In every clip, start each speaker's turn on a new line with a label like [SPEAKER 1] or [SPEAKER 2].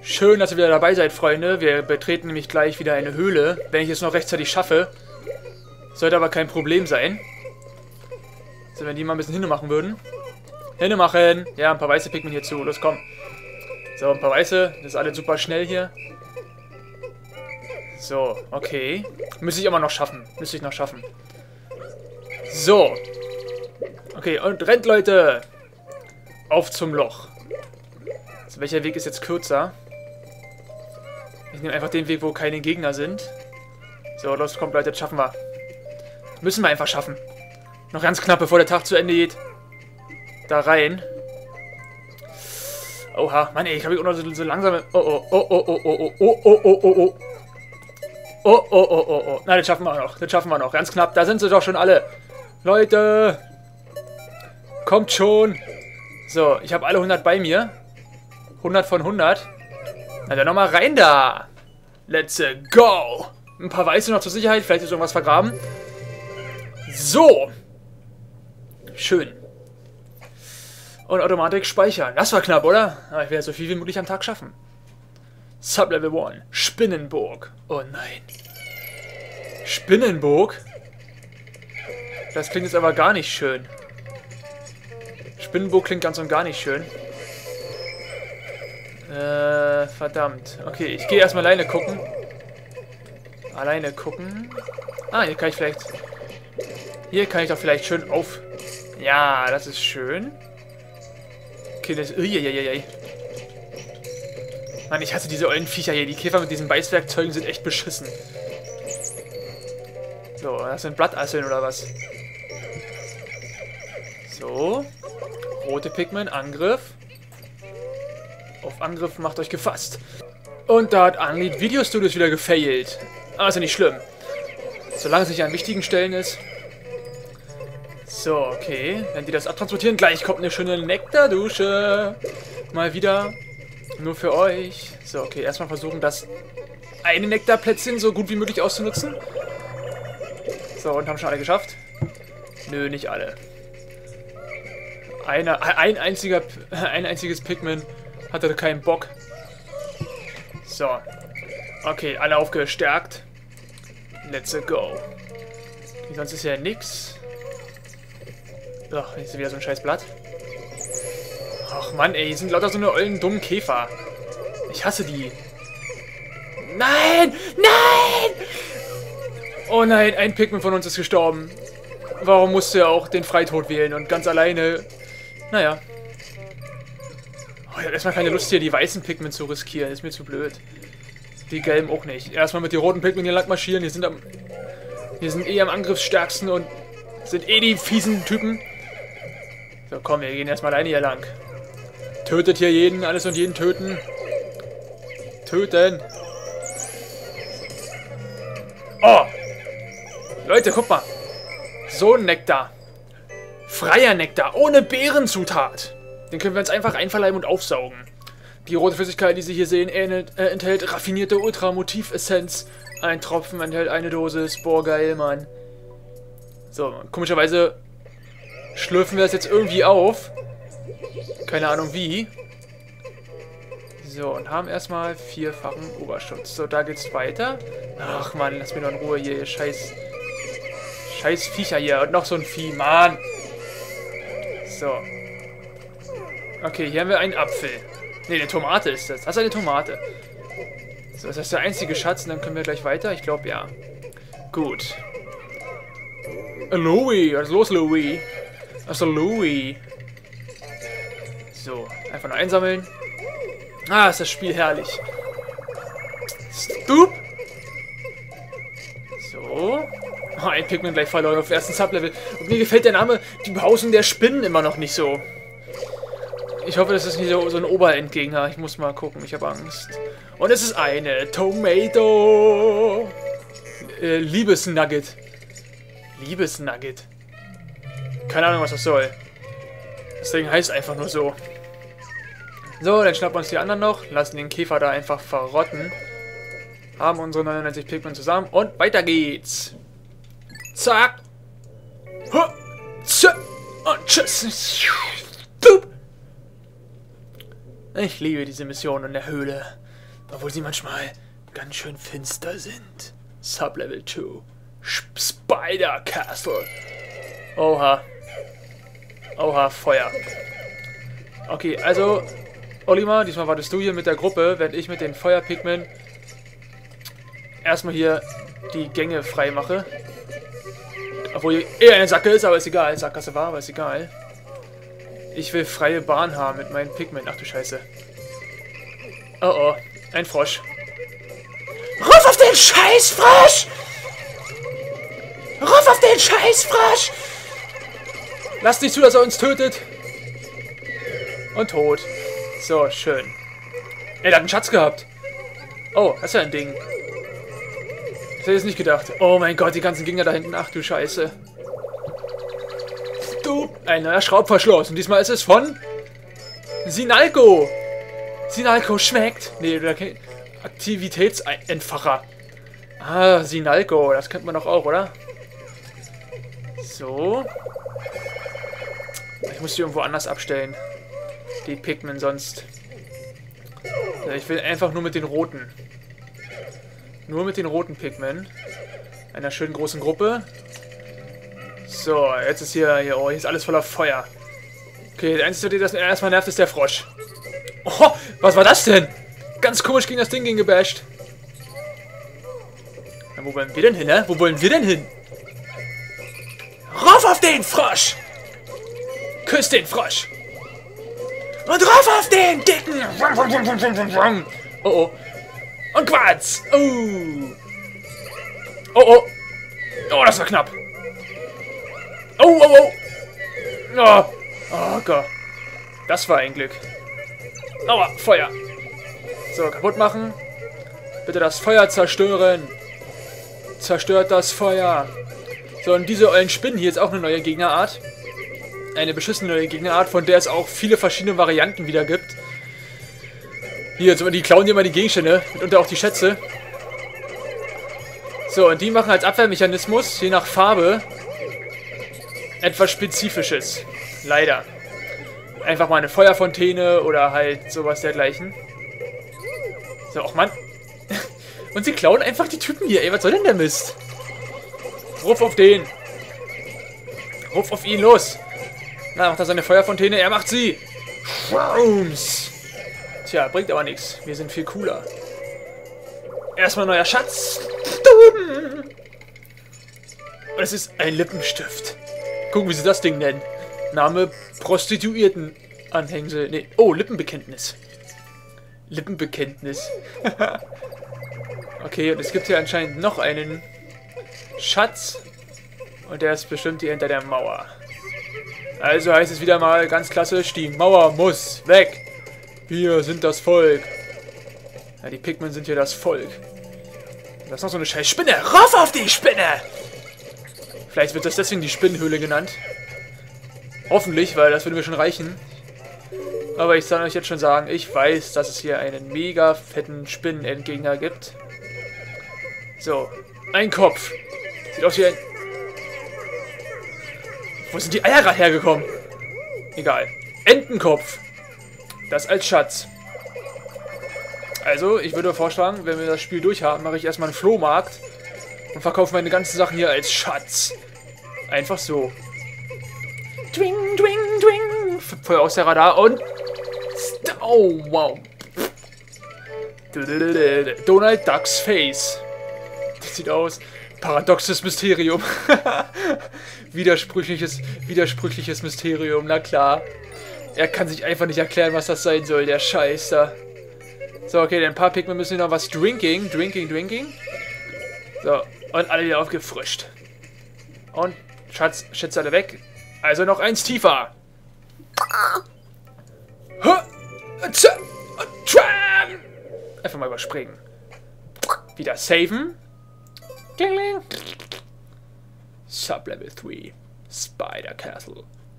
[SPEAKER 1] Schön, dass ihr wieder dabei seid, Freunde. Wir betreten nämlich gleich wieder eine Höhle, wenn ich es noch rechtzeitig schaffe. Sollte aber kein Problem sein. So, wenn die mal ein bisschen Hinne machen würden. Hinne machen! Ja, ein paar weiße Pigmen hier zu. Los, komm. So, ein paar weiße. Das ist alles super schnell hier. So, okay. Müsste ich aber noch schaffen. Müsste ich noch schaffen. So. Okay, und rennt, Leute! Auf zum Loch. So, welcher Weg ist jetzt kürzer? Ich nehme einfach den Weg, wo keine Gegner sind. So, los, kommt, Leute, das schaffen wir. Müssen wir einfach schaffen. Noch ganz knapp, bevor der Tag zu Ende geht. Da rein. Oha, Mann, ey, ich habe hier auch noch so langsame... Oh. Oh. Na, das schaffen wir noch. Das schaffen wir noch. Ganz knapp. Da sind sie doch schon alle. Leute. Kommt schon. So, ich habe alle 100 bei mir. 100 von 100. Na, dann nochmal rein da. Let's go. Ein paar Weiße noch zur Sicherheit. Vielleicht ist irgendwas vergraben. So. Schön. Und Automatik speichern. Das war knapp, oder? Aber ich werde so viel wie möglich am Tag schaffen. Sublevel 1. Spinnenburg. Oh nein. Spinnenburg? Das klingt jetzt aber gar nicht schön. Spinnenburg klingt ganz und gar nicht schön. Verdammt. Okay, ich gehe erstmal alleine gucken. Alleine gucken. Ah, hier kann ich vielleicht... Hier kann ich doch vielleicht schön auf... Ja, das ist schön. Okay, das... Uiuiuiui. Mann, ich hasse diese ollen Viecher hier. Die Käfer mit diesen Beißwerkzeugen sind echt beschissen. So, das sind Blattasseln oder was? So. Rote Pigmen, Angriff. Auf Angriff macht euch gefasst. Und da hat Unlead Video Studios wieder gefailt. Aber ist ja nicht schlimm. Solange es nicht an wichtigen Stellen ist. So, okay. Wenn die das abtransportieren, gleich kommt eine schöne Nektardusche. Mal wieder. Nur für euch. So, okay. Erstmal versuchen, das eine Nektarplätzchen so gut wie möglich auszunutzen. So, und haben schon alle geschafft? Nö, nicht alle. Ein einziges Pigment hatte keinen Bock. So. Okay, alle aufgestärkt. Let's go. Okay, sonst ist ja nix. Ach, jetzt ist wieder so ein scheiß Blatt. Ach Mann, ey, hier sind lauter so eine ollen dummen Käfer. Ich hasse die. Nein! Nein! Oh nein, ein Pigment von uns ist gestorben. Warum musste er auch den Freitod wählen und ganz alleine... Naja. Oh, ich habe erstmal keine Lust hier, die weißen Pigment zu riskieren. Ist mir zu blöd. Die gelben auch nicht. Erstmal mit den roten Pigment hier lang marschieren. Die sind eh am angriffsstärksten und sind eh die fiesen Typen. So, komm, wir gehen erstmal alleine hier lang. Tötet hier jeden, alles und jeden töten. Töten. Oh! Leute, guck mal. So ein Nektar. Freier Nektar, ohne Beerenzutat. Den können wir uns einfach einverleiben und aufsaugen. Die rote Flüssigkeit, die Sie hier sehen, enthält raffinierte Ultramotiv-Essenz. Ein Tropfen enthält eine Dosis. Boah, geil, Mann. So, komischerweise schlürfen wir das jetzt irgendwie auf. Keine Ahnung wie. So, und haben erstmal 4-fachen Oberschutz. So, da geht's weiter. Ach, Mann, lass mich doch in Ruhe hier, ihr scheiß Viecher hier. Und noch so ein Vieh, Mann. So. Okay, hier haben wir einen Apfel. Ne, eine Tomate ist das. Das ist eine Tomate. So, das ist der einzige Schatz und dann können wir gleich weiter. Ich glaube, ja. Gut. Louis, was ist los, Louis? Achso, Louis. So, einfach nur einsammeln. Ah, ist das Spiel herrlich. Stoop. So. Oh, ein Pigment gleich verloren auf ersten Sublevel. Und mir gefällt der Name Die Behausung der Spinnen immer noch nicht so. Ich hoffe, das ist nicht so ein Oberendgegner. Ich muss mal gucken, ich habe Angst. Und es ist eine Tomato. Liebesnugget. Liebesnugget. Keine Ahnung, was das soll. Das Ding heißt einfach nur so. So, dann schnappen wir uns die anderen noch. Lassen den Käfer da einfach verrotten. Haben unsere 99 Pigment zusammen. Und weiter geht's. Zack. Und tschüss. Ich liebe diese Mission in der Höhle. Obwohl sie manchmal ganz schön finster sind. Sublevel 2. Spider Castle. Oha. Oha, Feuer. Okay, also, Olimar, diesmal wartest du hier mit der Gruppe, während ich mit den Feuerpigmen erstmal hier die Gänge frei mache. Obwohl hier eher eine Sacke ist, aber ist egal. Sackgasse war, aber ist egal. Ich will freie Bahn haben mit meinen Pigmen. Ach du Scheiße. Oh oh, ein Frosch. Ruf auf den Scheißfrosch! Ruf auf den Scheißfrosch! Lasst nicht zu, dass er uns tötet. Und tot. So, schön. Ey, der hat einen Schatz gehabt. Oh, das ist ja ein Ding. Das hätte ich jetzt nicht gedacht. Oh mein Gott, die ganzen Gegner da hinten. Ach du Scheiße. Du, ein neuer Schraubverschluss. Und diesmal ist es von Sinalco. Sinalco schmeckt. Nee, Aktivitätsentfacher. Ah, Sinalco. Das kennt man doch auch, oder? So. Ich muss die irgendwo anders abstellen. Die Pigmen sonst. Ich will einfach nur mit den roten. Nur mit den roten Pigmen. Einer schönen großen Gruppe. So, jetzt ist hier oh, hier ist alles voller Feuer. Okay, der Einzige, der das erstmal nervt, ist der Frosch. Oh, was war das denn? Ganz komisch gegen das Ding gebasht. Na, wo wollen wir denn hin, ne? Wo wollen wir denn hin? Rauf auf den Frosch! Küss den Frosch! Und rauf auf den Dicken! Oh oh. Und Quatsch! Oh! Oh oh! Oh, das war knapp! Oh, oh, oh! Oh, oh Gott. Das war ein Glück. Aua, Feuer! So, kaputt machen. Bitte das Feuer zerstören. Zerstört das Feuer. So, und diese ollen Spinnen hier ist auch eine neue Gegnerart. Eine beschissene neue Gegnerart, von der es auch viele verschiedene Varianten wieder gibt. Hier, die klauen dir immer die Gegenstände, mitunter auch die Schätze. So, und die machen als Abwehrmechanismus, je nach Farbe, etwas Spezifisches. Leider. Einfach mal eine Feuerfontäne oder halt sowas dergleichen. So, ach Mann. Und sie klauen einfach die Typen hier. Ey, was soll denn der Mist? Ruf auf den. Ruf auf ihn, los. Na, macht er seine Feuerfontäne? Er macht sie. Shrooms. Tja, bringt aber nichts. Wir sind viel cooler. Erstmal neuer Schatz. Und es ist ein Lippenstift. Gucken, wie sie das Ding nennen. Name Prostituierten-Anhängsel. Nee. Oh, Lippenbekenntnis. Lippenbekenntnis. Okay, und es gibt hier anscheinend noch einen Schatz. Und der ist bestimmt hier hinter der Mauer. Also heißt es wieder mal ganz klassisch, die Mauer muss weg. Wir sind das Volk. Ja, die Pigmen sind hier das Volk. Das ist noch so eine scheiß Spinne. Rauf auf die Spinne! Vielleicht wird das deswegen die Spinnenhöhle genannt. Hoffentlich, weil das würde mir schon reichen. Aber ich kann euch jetzt schon sagen, ich weiß, dass es hier einen mega fetten Spinnenentgegner gibt. So, ein Kopf. Sieht aus wie ein... Wo sind die Eier gerade hergekommen? Egal. Entenkopf. Das als Schatz. Also, ich würde vorschlagen, wenn wir das Spiel durchhaben, mache ich erstmal einen Flohmarkt und verkaufe meine ganzen Sachen hier als Schatz. Einfach so. Dwing, dwing, dwing. Feuer aus der Radar und... Oh, wow. Donald Ducks Face. Das sieht aus. Paradoxes Mysterium. Widersprüchliches Mysterium, na klar. Er kann sich einfach nicht erklären, was das sein soll, der Scheiß da. So, okay, dann ein paar Pigmen müssen noch was drinking. So, und alle wieder aufgefrischt. Und Schätze alle weg. Also noch eins tiefer. Einfach mal überspringen. Wieder saven. Sublevel 3. Spider Castle.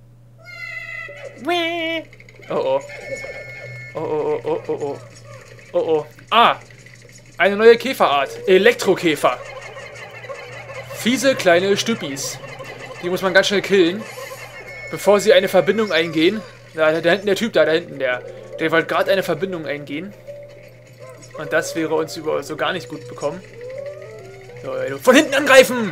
[SPEAKER 1] Oh oh. Oh oh oh oh oh. Oh oh. Ah! Eine neue Käferart. Elektrokäfer. Fiese kleine Stüppis. Die muss man ganz schnell killen. Bevor sie eine Verbindung eingehen. Da hinten der Typ da hinten, der wollte gerade eine Verbindung eingehen. Und das wäre uns so gar nicht gut bekommen. So, ey, von hinten angreifen!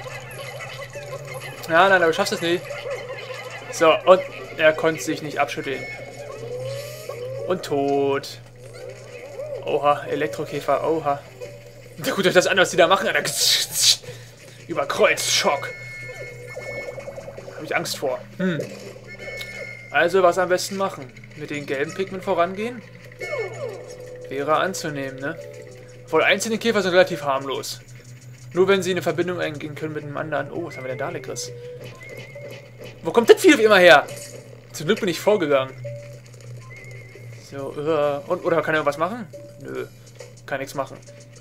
[SPEAKER 1] Ja, nein, aber du schaffst es nicht. So, und er konnte sich nicht abschütteln. Und tot. Oha, Elektrokäfer, oha. Guckt euch das an, was die da machen. Überkreuzt, Schock. Habe ich Angst vor. Also, was am besten machen? Mit den gelben Pigment vorangehen? Wäre anzunehmen, ne? Obwohl einzelne Käfer sind relativ harmlos. Nur wenn sie eine Verbindung eingehen können mit einem anderen. Oh, was haben wir denn da Leckeres? Wo kommt das Vieh auf immer her? Zum Glück bin ich vorgegangen. So, und, oder kann er was machen? Nö, kann nichts machen.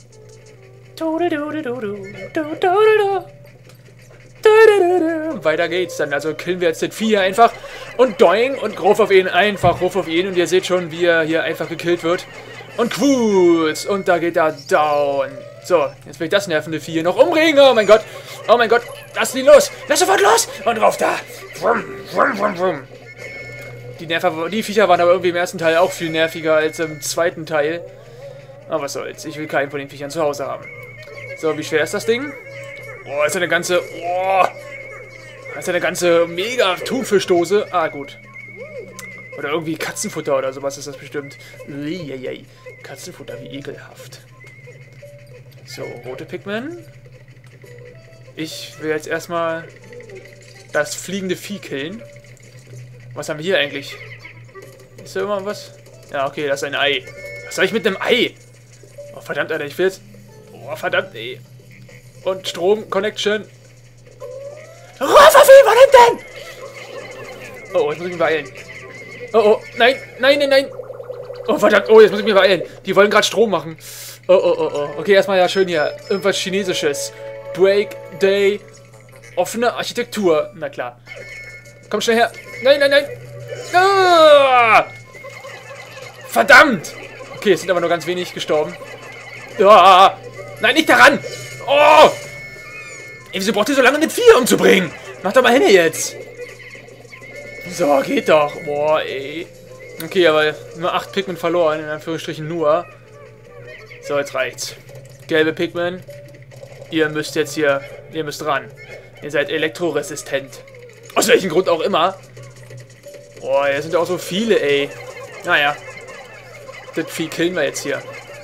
[SPEAKER 1] Weiter geht's dann. Also killen wir jetzt das Vieh hier einfach. Und doing und Ruf auf ihn. Einfach Ruf auf ihn. Und ihr seht schon, wie er hier einfach gekillt wird. Und Quuz. Und da geht er down. So, jetzt will ich das nervende Vieh hier noch umbringen. Oh mein Gott. Oh mein Gott. Lass ihn los. Lass sofort los. Und rauf da. Wum, wum, wum, wum. Die Viecher waren aber irgendwie im ersten Teil auch viel nerviger als im zweiten Teil. Aber was soll's. Ich will keinen von den Viechern zu Hause haben. So, wie schwer ist das Ding? Oh, ist ja eine ganze... Oh, das ist ja eine ganze mega Thunfischdose. Ah, gut. Oder irgendwie Katzenfutter oder sowas ist das bestimmt. Uiuiui. Katzenfutter, wie ekelhaft. So, rote Pigment. Ich will jetzt erstmal das fliegende Vieh killen. Was haben wir hier eigentlich? Ist da immer was? Ja, okay, das ist ein Ei. Was soll ich mit einem Ei? Oh, verdammt, Alter, ich will jetzt... Oh, verdammt, ey. Und Strom, Connection. Roffervieh, wo denn? Oh, jetzt muss ich mich beeilen. Oh, oh, nein, nein, nein, nein. Oh, verdammt, oh, jetzt muss ich mich beeilen. Die wollen gerade Strom machen. Oh, oh, oh, oh. Okay, erstmal ja schön hier. Irgendwas Chinesisches. Break, Day, offene Architektur. Na klar. Komm schnell her. Nein, nein, nein. Ah! Verdammt. Okay, es sind aber nur ganz wenig gestorben. Ah! Nein, nicht daran. Oh! Ey, wieso braucht ihr so lange, den Vieh umzubringen? Mach doch mal hin jetzt. So, geht doch. Boah, ey. Okay, aber nur 8 Pigment verloren. In Anführungsstrichen nur. So, jetzt reicht's. Gelbe Pigment. Ihr müsst jetzt hier... Ihr müsst ran. Ihr seid elektroresistent. Aus welchem Grund auch immer. Boah, hier sind ja auch so viele, ey. Naja. Das Vieh killen wir jetzt hier.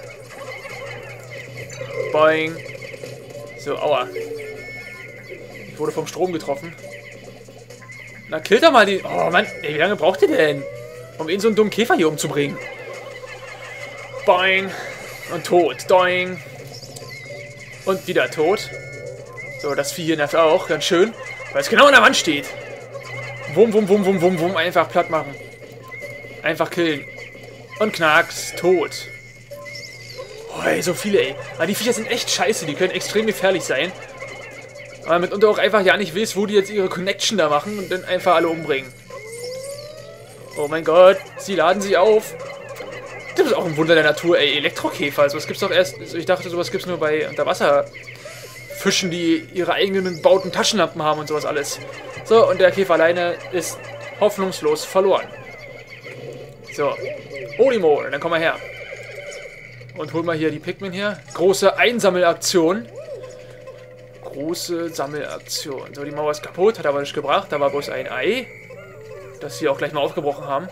[SPEAKER 1] Boing. So, aua. Ich wurde vom Strom getroffen. Na, killt doch mal die... Oh, Mann. Ey, wie lange braucht ihr denn? Um ihn so einen dummen Käfer hier umzubringen. Boing. Und tot. Doing. Und wieder tot. So, das Vieh hier nervt auch. Ganz schön. Weil es genau an der Wand steht. Wum, wum, wum, wum, wum, wum. Einfach platt machen. Einfach killen. Und knacks. Tot. Oh, ey, so viele, ey. Aber die Viecher sind echt scheiße. Die können extrem gefährlich sein. Aber mitunter auch einfach ja nicht wisst, wo die jetzt ihre Connection da machen und dann einfach alle umbringen. Oh mein Gott. Sie laden sich auf. Das ist auch ein Wunder der Natur, ey. Elektrokäfer. Also, was gibt's doch erst... Ich dachte, sowas gibt's nur bei Unterwasserfischen, die ihre eigenen bauten Taschenlampen haben und sowas alles. So, und der Käfer alleine ist hoffnungslos verloren. So. Olimo, dann komm mal her. Und hol mal hier die Pigment hier. Große Einsammelaktion. Große Sammelaktion. So, die Mauer ist kaputt, hat aber nicht gebracht. Da war bloß ein Ei. Das sie auch gleich mal aufgebrochen haben.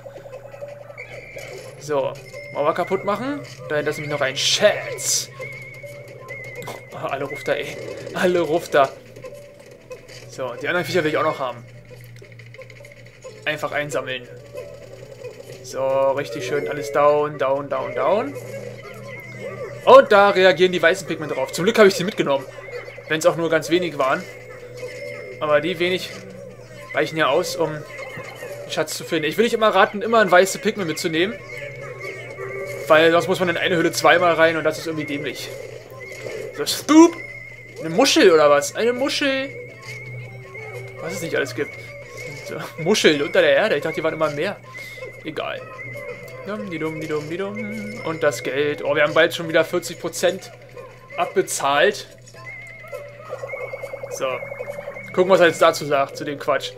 [SPEAKER 1] So. Mauer kaputt machen. Dahinter ist nämlich noch ein Schatz. Oh, alle Rufter, ey. Alle Rufter. So, die anderen Viecher will ich auch noch haben. Einfach einsammeln. So, richtig schön. Alles down, down, down, down. Und da reagieren die weißen Pigment drauf. Zum Glück habe ich sie mitgenommen. Wenn es auch nur ganz wenig waren. Aber die wenig reichen ja aus, um den Schatz zu finden. Ich will nicht immer raten, immer ein weißes Pigment mitzunehmen. Weil sonst muss man in eine Hülle zweimal rein und das ist irgendwie dämlich. So, Stoop! Eine Muschel oder was? Eine Muschel! Was es nicht alles gibt. So, Muscheln unter der Erde. Ich dachte, die waren immer mehr. Egal. Und das Geld. Oh, wir haben bald schon wieder 40% abbezahlt. So. Gucken, was er jetzt dazu sagt, zu dem Quatsch.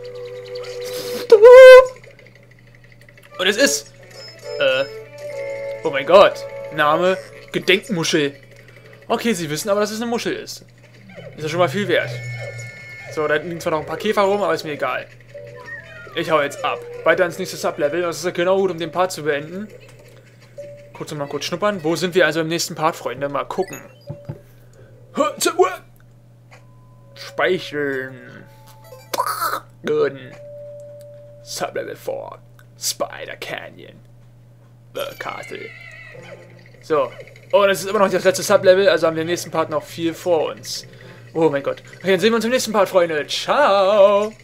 [SPEAKER 1] Und es ist... Oh mein Gott. Name Gedenkmuschel. Okay, sie wissen aber, dass es eine Muschel ist. Ist ja schon mal viel wert. So, da liegen zwar noch ein paar Käfer rum, aber ist mir egal. Ich hau jetzt ab. Weiter ins nächste Sublevel. Das ist ja genau gut, um den Part zu beenden. Mal kurz schnuppern. Wo sind wir also im nächsten Part, Freunde? Mal gucken. Speichern. Gut. Sublevel 4. Spider Canyon. The Castle. So. Oh, das ist immer noch das letzte Sublevel, also haben wir im nächsten Part noch viel vor uns. Oh mein Gott. Okay, dann sehen wir uns im nächsten Part, Freunde. Ciao.